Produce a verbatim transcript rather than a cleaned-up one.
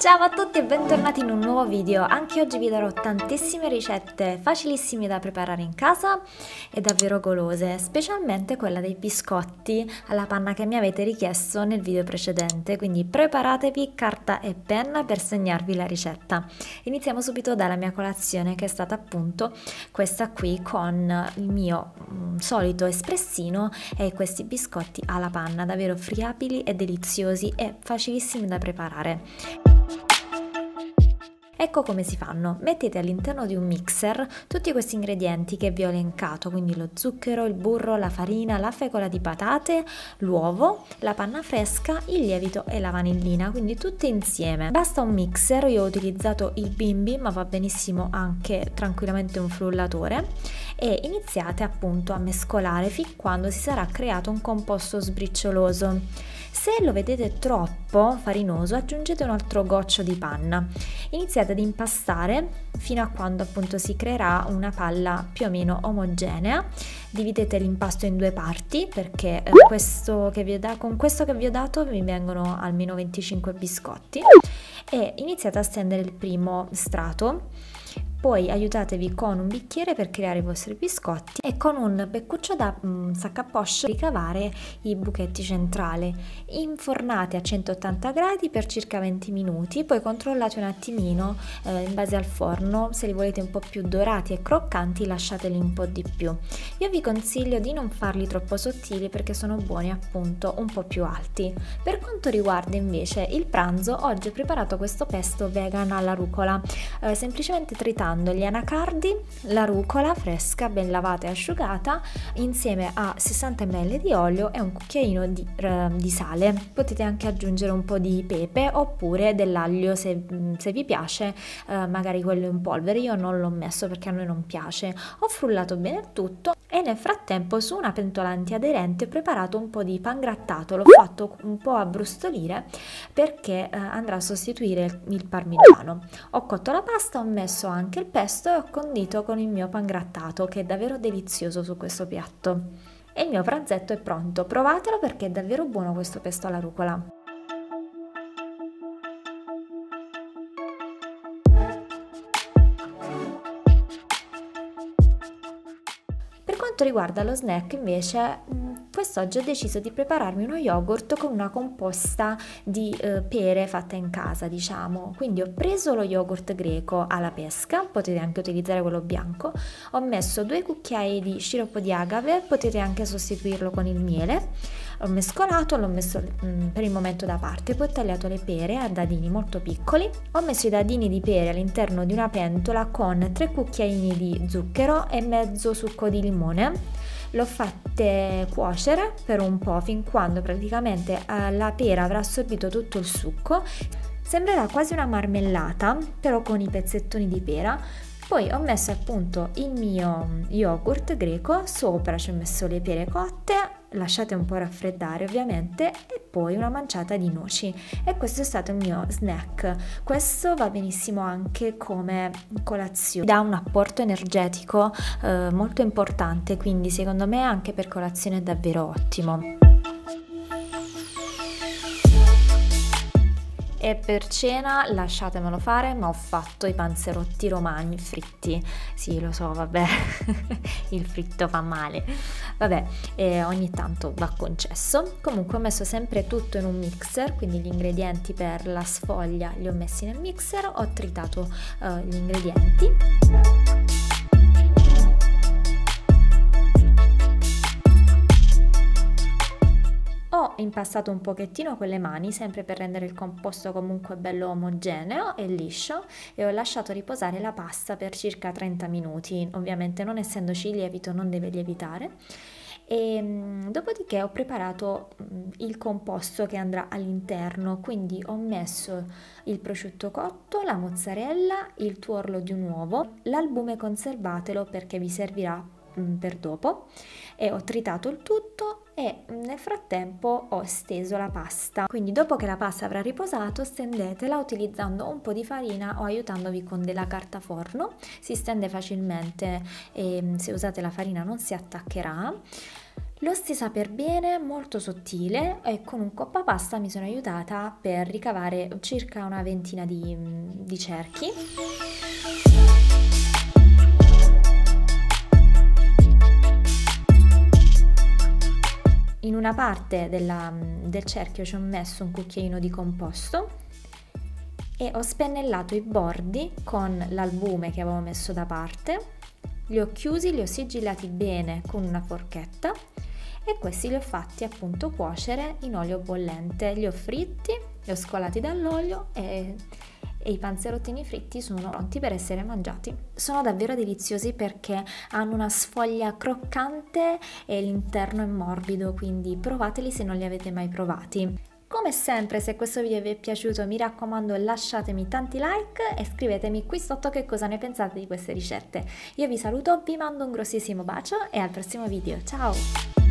Ciao a tutti e bentornati in un nuovo video. Anche oggi vi darò tantissime ricette facilissime da preparare in casa e davvero golose, specialmente quella dei biscotti alla panna che mi avete richiesto nel video precedente, quindi preparatevi carta e penna per segnarvi la ricetta. Iniziamo subito dalla mia colazione, che è stata appunto questa qui con il mio mm, solito espressino e questi biscotti alla panna, davvero friabili e deliziosi e facilissimi da preparare. Ecco come si fanno: mettete all'interno di un mixer tutti questi ingredienti che vi ho elencato, quindi lo zucchero, il burro, la farina, la fecola di patate, l'uovo, la panna fresca, il lievito e la vanillina, quindi tutte insieme. Basta un mixer, io ho utilizzato il Bimby ma va benissimo anche tranquillamente un frullatore, e iniziate appunto a mescolare fin quando si sarà creato un composto sbricioloso. Se lo vedete troppo farinoso, aggiungete un altro goccio di panna. Iniziate ad impastare fino a quando appunto si creerà una palla più o meno omogenea. Dividete l'impasto in due parti, perché eh, questo che vi ho da- con questo che vi ho dato vi vengono almeno venticinque biscotti, e iniziate a stendere il primo strato. Poi aiutatevi con un bicchiere per creare i vostri biscotti e con un beccuccio da mm, sac à poche ricavare i buchetti centrali. Infornate a centottanta gradi per circa venti minuti, poi controllate un attimino eh, in base al forno. Se li volete un po' più dorati e croccanti, lasciateli un po' di più. Io vi consiglio di non farli troppo sottili perché sono buoni appunto un po' più alti. Per quanto riguarda invece il pranzo, oggi ho preparato questo pesto vegan alla rucola, eh, semplicemente tritando gli anacardi, la rucola fresca ben lavata e asciugata insieme a sessanta millilitri di olio e un cucchiaino di, uh, di sale. Potete anche aggiungere un po' di pepe oppure dell'aglio se, se vi piace, uh, magari quello in polvere. Io non l'ho messo perché a noi non piace. Ho frullato bene il tutto e nel frattempo su una pentola antiaderente ho preparato un po' di pangrattato. L'ho fatto un po' abbrustolire perché uh, andrà a sostituire il, il parmigiano. Ho cotto la pasta, ho messo anche il pesto e ho condito con il mio pangrattato, che è davvero delizioso su questo piatto. E il mio pranzetto è pronto. Provatelo perché è davvero buono questo pesto alla rucola. Per quanto riguarda lo snack invece, quest'oggi ho deciso di prepararmi uno yogurt con una composta di eh, pere fatta in casa, diciamo. Quindi ho preso lo yogurt greco alla pesca, potete anche utilizzare quello bianco, ho messo due cucchiai di sciroppo di agave, potete anche sostituirlo con il miele, ho mescolato, l'ho messo mh, per il momento da parte, poi ho tagliato le pere a dadini molto piccoli, ho messo i dadini di pere all'interno di una pentola con tre cucchiaini di zucchero e mezzo succo di limone. L'ho fatte cuocere per un po' fin quando praticamente eh, la pera avrà assorbito tutto il succo. Sembrerà quasi una marmellata, però con i pezzettoni di pera. Poi ho messo appunto il mio yogurt greco, sopra ci ho messo le pere cotte, lasciate un po' raffreddare ovviamente, e poi una manciata di noci. E questo è stato il mio snack. Questo va benissimo anche come colazione, dà un apporto energetico eh, molto importante, quindi secondo me anche per colazione è davvero ottimo. E per cena lasciatemelo fare, ma ho fatto i panzerotti romani fritti. Sì, lo so, vabbè, il fritto fa male. Vabbè, eh, ogni tanto va concesso. Comunque ho messo sempre tutto in un mixer, quindi gli ingredienti per la sfoglia li ho messi nel mixer, ho tritato eh, gli ingredienti. Ho impastato un pochettino con le mani, sempre per rendere il composto comunque bello omogeneo e liscio, e ho lasciato riposare la pasta per circa trenta minuti. Ovviamente, non essendoci lievito, non deve lievitare. E dopodiché ho preparato il composto che andrà all'interno, quindi ho messo il prosciutto cotto, la mozzarella, il tuorlo di un uovo, l'albume conservatelo perché vi servirà per dopo, e ho tritato il tutto e nel frattempo ho steso la pasta. Quindi dopo che la pasta avrà riposato, stendetela utilizzando un po' di farina o aiutandovi con della carta forno. Si stende facilmente e se usate la farina non si attaccherà. L'ho stesa per bene, molto sottile, e con un coppapasta mi sono aiutata per ricavare circa una ventina di, di cerchi. In una parte della, del cerchio ci ho messo un cucchiaino di composto e ho spennellato i bordi con l'albume che avevo messo da parte, li ho chiusi, li ho sigillati bene con una forchetta e questi li ho fatti appunto cuocere in olio bollente, li ho fritti, li ho scolati dall'olio e, e i panzerottini fritti sono pronti per essere mangiati. Sono davvero deliziosi perché hanno una sfoglia croccante e l'interno è morbido, quindi provateli se non li avete mai provati. Come sempre, se questo video vi è piaciuto, mi raccomando lasciatemi tanti like e scrivetemi qui sotto che cosa ne pensate di queste ricette. Io vi saluto, vi mando un grossissimo bacio e al prossimo video, ciao!